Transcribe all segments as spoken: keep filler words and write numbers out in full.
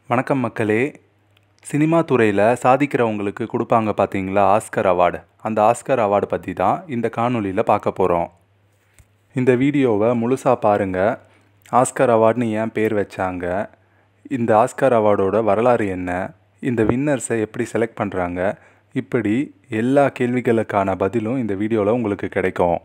வணக்கம் மக்களே. சினிமா துறையில் சாதிக்கிறவங்களுக்கு கொடுப்பாங்க பார்த்தீங்களா ஆஸ்கர் அவார்டு. அந்த ஆஸ்கர் அவார்டு பற்றி தான் இந்த காணொளியில் பார்க்க போகிறோம். இந்த வீடியோவை முழுசாக பாருங்கள். ஆஸ்கர் அவார்டுன்னு ஏன் பேர் வச்சாங்க, இந்த ஆஸ்கர் அவார்டோட வரலாறு என்ன, இந்த வின்னர்ஸை எப்படி செலக்ட் பண்ணுறாங்க, இப்படி எல்லா கேள்விகளுக்கான பதிலும் இந்த வீடியோவில் உங்களுக்கு கிடைக்கும்.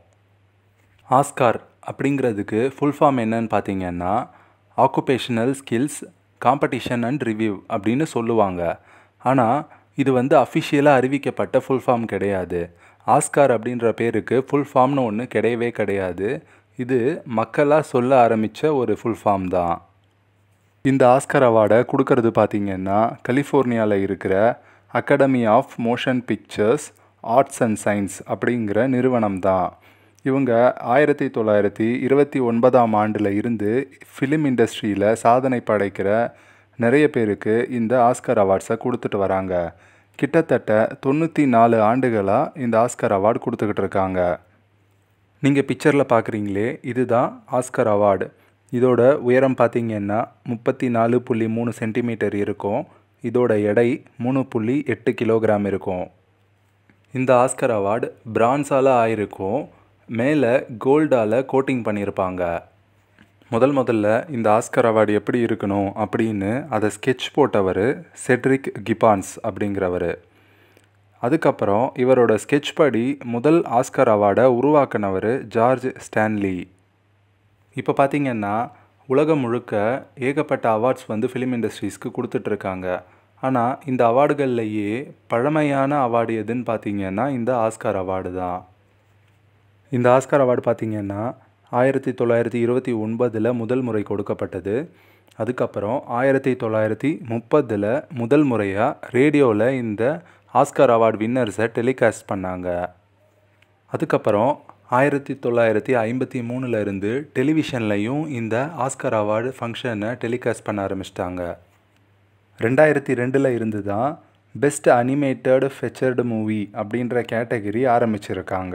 ஆஸ்கார் அப்படிங்கிறதுக்கு ஃபுல் ஃபார்ம் என்னன்னு பார்த்தீங்கன்னா occupational skills competition and review அப்படின்னு சொல்லுவாங்க. ஆனால் இது வந்து அஃபிஷியலாக அறிவிக்கப்பட்ட ஃபுல் ஃபார்ம் கிடையாது. ஆஸ்கார் அப்படின்ற பேருக்கு ஃபுல் ஃபார்ம்னு ஒன்று கிடையவே கிடையாது. இது மக்களாக சொல்ல ஆரம்பித்த ஒரு ஃபுல் ஃபார்ம் தான். இந்த ஆஸ்கர் அவார்டை கொடுக்கறது பார்த்திங்கன்னா கலிஃபோர்னியாவில் இருக்கிற academy of motion pictures arts and science அப்படிங்கிற நிறுவனம் தான். இவங்க ஆயிரத்தி தொள்ளாயிரத்தி இருபத்தி ஒன்பதாம் ஆண்டில் இருந்து ஃபிலிம் இண்டஸ்ட்ரியில் சாதனை படைக்கிற நிறைய பேருக்கு இந்த ஆஸ்கர் அவார்ட்ஸை கொடுத்துட்டு வராங்க. கிட்டத்தட்ட தொண்ணூற்றி நாலு ஆண்டுகளாக இந்த ஆஸ்கர் அவார்டு கொடுத்துக்கிட்டு இருக்காங்க. நீங்கள் பிக்சரில் பார்க்குறீங்களே, இதுதான் ஆஸ்கர் அவார்டு. இதோட உயரம் பார்த்திங்கன்னா முப்பத்தி நாலு புள்ளி மூணு சென்டிமீட்டர் இருக்கும். இதோட எடை மூணு புள்ளி எட்டு கிலோகிராம் இருக்கும். இந்த ஆஸ்கர் அவார்டு பிரான்ஸால் ஆயிருக்கும். மேலே கோல்டால் கோட்டிங் பண்ணியிருப்பாங்க. முதல் முதல்ல இந்த ஆஸ்கர் அவார்டு எப்படி இருக்கணும் அப்படின்னு அதை ஸ்கெட்ச் போட்டவர் செட்ரிக் கிப்பான்ஸ் அப்படிங்கிறவர். அதுக்கப்புறம் இவரோட ஸ்கெட்ச் படி முதல் ஆஸ்கர் அவார்டை உருவாக்கினவர் ஜார்ஜ் ஸ்டான்லி. இப்போ பார்த்திங்கன்னா உலகம் முழுக்க ஏகப்பட்ட அவார்ட்ஸ் வந்து ஃபிலிம் இண்டஸ்ட்ரீஸ்க்கு கொடுத்துட்ருக்காங்க. ஆனால் இந்த அவார்டுகள்லையே பழமையான அவார்டு எதுன்னு பார்த்திங்கன்னா இந்த ஆஸ்கர் அவார்டு தான். இந்த ஆஸ்கர் அவார்டு பார்த்திங்கன்னா ஆயிரத்தி தொள்ளாயிரத்தி இருபத்தி ஒன்பதில் முதல் முறை கொடுக்கப்பட்டது. அதுக்கப்புறம் ஆயிரத்தி தொள்ளாயிரத்தி முப்பதில் முதல் முறையாக ரேடியோவில் இந்த ஆஸ்கர் அவார்டு வின்னர்ஸை டெலிகாஸ்ட் பண்ணாங்க. அதுக்கப்புறம் ஆயிரத்தி தொள்ளாயிரத்தி ஐம்பத்தி மூணில் இருந்து டெலிவிஷன்லையும் இந்த ஆஸ்கர் அவார்டு ஃபங்க்ஷனை டெலிகாஸ்ட் பண்ண ஆரம்பிச்சிட்டாங்க. ரெண்டாயிரத்தி ரெண்டில் இருந்து தான் பெஸ்ட் அனிமேட்டட் ஃபெச்சர்டு மூவி அப்படின்ற கேட்டகரி ஆரம்பிச்சிருக்காங்க.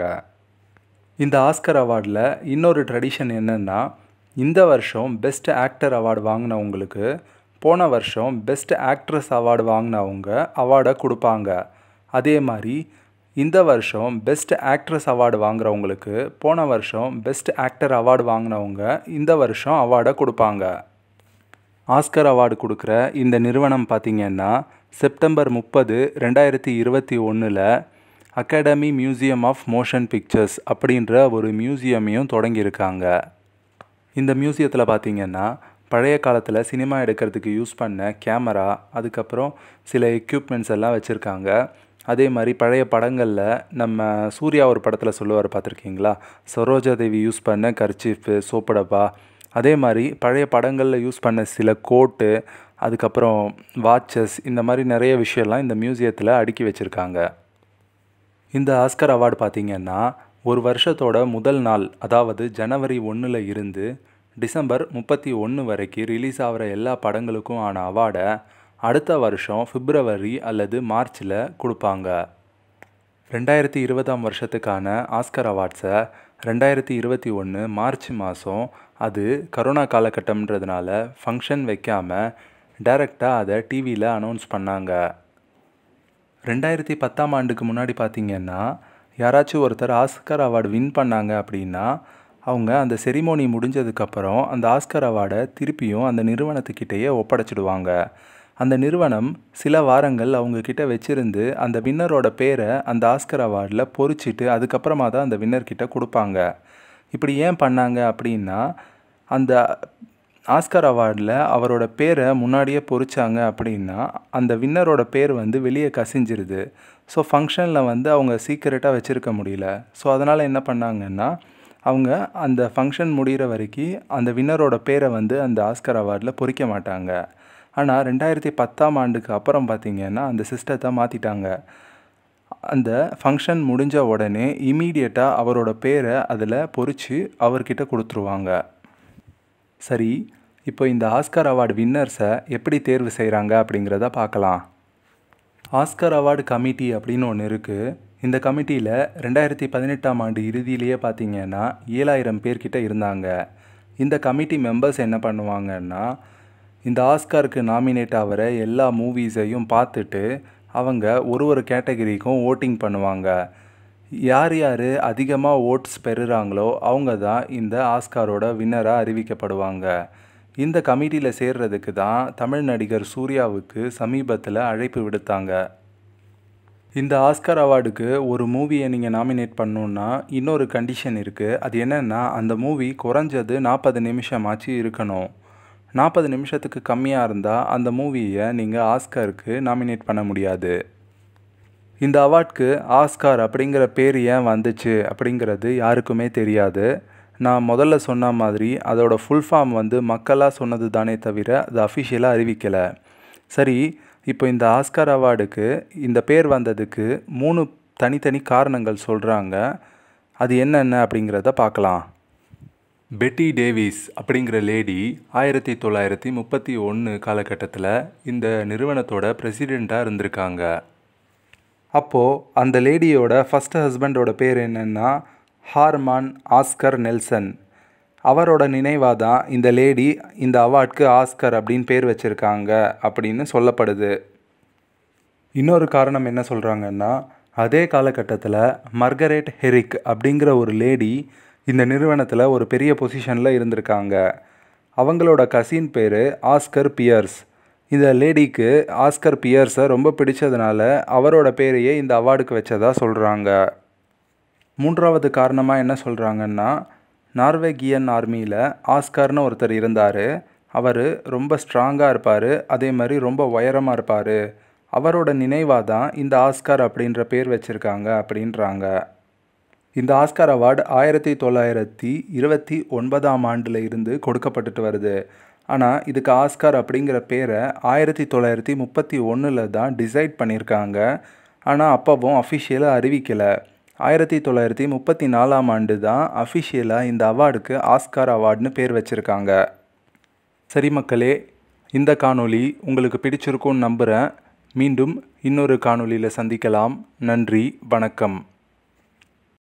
இந்த ஆஸ்கர் அவார்டில் இன்னொரு ட்ரெடிஷன் என்னென்னா, இந்த வருஷம் பெஸ்ட் ஆக்டர் அவார்டு வாங்கினவங்களுக்கு போன வருஷம் பெஸ்ட் ஆக்ட்ரஸ் அவார்டு வாங்கினவங்க அவார்டை கொடுப்பாங்க. அதே மாதிரி இந்த வருஷம் பெஸ்ட் ஆக்ட்ரஸ் அவார்டு வாங்குறவங்களுக்கு போன வருஷம் பெஸ்ட் ஆக்டர் அவார்டு வாங்கினவங்க இந்த வருஷம் அவார்டை கொடுப்பாங்க. ஆஸ்கர் அவார்டு கொடுக்குற இந்த நிறுவனம் பார்த்திங்கன்னா செப்டம்பர் முப்பது ரெண்டாயிரத்தி இருபத்தி ஒன்றில் academy museum of motion pictures அப்படின்ற ஒரு மியூசியமையும் தொடங்கியிருக்காங்க. இந்த மியூசியத்தில் பார்த்திங்கன்னா பழைய காலத்தில் சினிமா எடுக்கிறதுக்கு யூஸ் பண்ண கேமரா, அதுக்கப்புறம் சில எக்யூப்மெண்ட்ஸ் எல்லாம் வச்சுருக்காங்க. அதே மாதிரி பழைய படங்களில் நம்ம சூர்யா ஒரு படத்தில் சொல்லுவார் பார்த்துருக்கீங்களா, சரோஜா தேவி யூஸ் பண்ண கர்ச்சீஃபு, சோப்பு, அதே மாதிரி பழைய படங்களில் யூஸ் பண்ண சில கோட்டு, அதுக்கப்புறம் வாட்சஸ், இந்த மாதிரி நிறைய விஷயம்லாம் இந்த மியூசியத்தில் அடுக்கி வச்சுருக்காங்க. இந்த ஆஸ்கர் அவார்டு பார்த்திங்கன்னா ஒரு வருஷத்தோட முதல் நாள், அதாவது ஜனவரி ஒன்றில் இருந்து டிசம்பர் முப்பத்தி ஒன்று வரைக்கும் ரிலீஸ் ஆகிற எல்லா படங்களுக்கும் ஆன அவார்டை அடுத்த வருஷம் பிப்ரவரி அல்லது மார்ச்சில் கொடுப்பாங்க. ரெண்டாயிரத்தி இருபதாம் வருஷத்துக்கான ஆஸ்கர் அவார்ட்ஸை ரெண்டாயிரத்தி இருபத்தி ஒன்று மார்ச் மாதம், அது கரோனா காலகட்டம்ன்றதுனால ஃபங்க்ஷன் வைக்காமல் டைரெக்டாக அதை டிவியில் அனௌன்ஸ் பண்ணாங்க. ரெண்டாயிரத்தி பத்தாம் ஆண்டுக்கு முன்னாடி பார்த்திங்கன்னா யாராச்சும் ஒருத்தர் ஆஸ்கர் அவார்டு வின் பண்ணாங்க அப்படின்னா அவங்க அந்த செரிமோனி முடிஞ்சதுக்கப்புறம் அந்த ஆஸ்கர் அவார்டை திருப்பியும் அந்த நிறுவனத்துக்கிட்டேயே ஒப்படைச்சிடுவாங்க. அந்த நிறுவனம் சில வாரங்கள் அவங்கக்கிட்ட வச்சுருந்து அந்த வின்னரோட பேரை அந்த ஆஸ்கர் அவார்டில் பொறிச்சிட்டு அதுக்கப்புறமா தான் அந்த வின்னர்கிட்ட கொடுப்பாங்க. இப்படி ஏன் பண்ணாங்க அப்படின்னா, அந்த ஆஸ்கர் அவார்டில் அவரோட பேரை முன்னாடியே பொறிச்சாங்க அப்படின்னா அந்த வின்னரோட பேர் வந்து வெளியே கசிஞ்சிருது. ஸோ ஃபங்க்ஷனில் வந்து அவங்க சீக்கிரட்டாக வச்சுருக்க முடியல. ஸோ அதனால் என்ன பண்ணாங்கன்னா, அவங்க அந்த ஃபங்க்ஷன் முடிகிற வரைக்கும் அந்த வின்னரோட பேரை வந்து அந்த ஆஸ்கர் அவார்டில் பொறிக்க மாட்டாங்க. ஆனால் ரெண்டாயிரத்தி பத்தாம் ஆண்டுக்கு அப்புறம் பார்த்திங்கன்னா அந்த சிஸ்டத்தை மாற்றிட்டாங்க. அந்த ஃபங்க்ஷன் முடிஞ்ச உடனே இமீடியட்டாக அவரோட பேரை அதில் பொறிச்சு அவர்கிட்ட கொடுத்துருவாங்க. சரி, இப்போ இந்த ஆஸ்கர் அவார்டு வின்னர்ஸை எப்படி தேர்வு செய்கிறாங்க அப்படிங்கிறத பார்க்கலாம். ஆஸ்கர் அவார்டு கமிட்டி அப்படின்னு ஒன்று இருக்குது. இந்த கமிட்டியில் ரெண்டாயிரத்தி பதினெட்டாம் ஆண்டு இறுதியிலேயே பார்த்திங்கன்னா ஏழாயிரம் பேர்கிட்ட இருந்தாங்க. இந்த கமிட்டி மெம்பர்ஸ் என்ன பண்ணுவாங்கன்னா, இந்த ஆஸ்காருக்கு நாமினேட் ஆகிற எல்லா மூவிஸையும் பார்த்துட்டு அவங்க ஒரு ஒரு கேட்டகரிக்கும் ஓட்டிங் பண்ணுவாங்க. யார் யார் அதிகமாக ஓட்ஸ் பெறுறாங்களோ அவங்க தான் இந்த ஆஸ்காரோட வின்னராக அறிவிக்கப்படுவாங்க. இந்த கமிட்டியில் சேர்றதுக்கு தான் தமிழ் நடிகர் சூர்யாவுக்கு சமீபத்தில் அழைப்பு விடுத்தாங்க. இந்த ஆஸ்கார் அவார்டுக்கு ஒரு மூவியை நீங்கள் நாமினேட் பண்ணணுன்னா இன்னொரு கண்டிஷன் இருக்குது. அது என்னென்னா, அந்த மூவி குறைஞ்சது நாற்பது நிமிஷமாச்சு இருக்கணும். நாற்பது நிமிஷத்துக்கு கம்மியாக இருந்தால் அந்த மூவியை நீங்கள் ஆஸ்காருக்கு நாமினேட் பண்ண முடியாது. இந்த அவார்டுக்கு ஆஸ்கார் அப்படிங்கிற பேர் ஏன் வந்துச்சு அப்படிங்கிறது யாருக்குமே தெரியாது. நான் முதல்ல சொன்ன மாதிரி அதோட ஃபுல் ஃபார்ம் வந்து மக்களாக சொன்னது தானே தவிர அது அஃபிஷியலாக அறிவிக்கலை. சரி, இப்போ இந்த ஆஸ்கார் அவார்டுக்கு இந்த பேர் வந்ததுக்கு மூணு தனித்தனி காரணங்கள் சொல்கிறாங்க. அது என்னென்ன அப்படிங்கிறத பார்க்கலாம். பெட்டி டேவிஸ் அப்படிங்கிற லேடி ஆயிரத்தி தொள்ளாயிரத்தி முப்பத்தி ஒன்று காலகட்டத்தில் இந்த நிறுவனத்தோட பிரசிடெண்ட்டாக இருந்திருக்காங்க. அப்போது அந்த லேடியோட ஃபஸ்ட்டு ஹஸ்பண்டோட பேர் என்னென்னா ஹார்மான் ஆஸ்கர் நெல்சன். அவரோட நினைவாக தான் இந்த லேடி இந்த அவார்டுக்கு ஆஸ்கர் அப்படின்னு பேர் வச்சுருக்காங்க அப்படின்னு சொல்லப்படுது. இன்னொரு காரணம் என்ன சொல்கிறாங்கன்னா, அதே காலகட்டத்தில் மர்கரெட் ஹெரிக் அப்படிங்கிற ஒரு லேடி இந்த நிறுவனத்தில் ஒரு பெரிய பொசிஷனில் இருந்திருக்காங்க. அவங்களோட கசின் பேர் ஆஸ்கர் பியர்ஸ். இந்த லேடிக்கு ஆஸ்கர் பியர்ஸை ரொம்ப பிடிச்சதுனால அவரோட பேரையே இந்த அவார்டுக்கு வச்சதா சொல்கிறாங்க. மூன்றாவது காரணமாக என்ன சொல்கிறாங்கன்னா, நார்வேகியன் ஆர்மியில் ஆஸ்கார்னு ஒருத்தர் இருந்தார். அவர் ரொம்ப ஸ்ட்ராங்காக இருப்பார், அதே மாதிரி ரொம்ப உயரமாக இருப்பார். அவரோட நினைவாக தான் இந்த ஆஸ்கார் அப்படின்ற பேர் வச்சுருக்காங்க அப்படின்றாங்க. இந்த ஆஸ்கார் அவார்டு ஆயிரத்தி தொள்ளாயிரத்தி இருபத்தி ஒன்பதாம் ஆண்டில் இருந்து கொடுக்கப்பட்டுட்டு வருது. ஆனால் இதுக்கு ஆஸ்கார் அப்படிங்கிற பேரை ஆயிரத்தி தொள்ளாயிரத்தி முப்பத்தி ஒன்றில் தான் டிசைட் பண்ணியிருக்காங்க. ஆனால் அப்போவும் அஃபிஷியலாக அறிவிக்கலை. ஆயிரத்தி தொள்ளாயிரத்தி முப்பத்தி நாலாம் ஆண்டு தான் அஃபிஷியலாக இந்த அவார்டுக்கு ஆஸ்கார் அவார்டுன்னு பேர் வச்சுருக்காங்க. சரி மக்களே, இந்த காணொளி உங்களுக்கு பிடிச்சிருக்கும்னு நம்புகிறேன். மீண்டும் இன்னொரு காணொளியில் சந்திக்கலாம். நன்றி, வணக்கம்.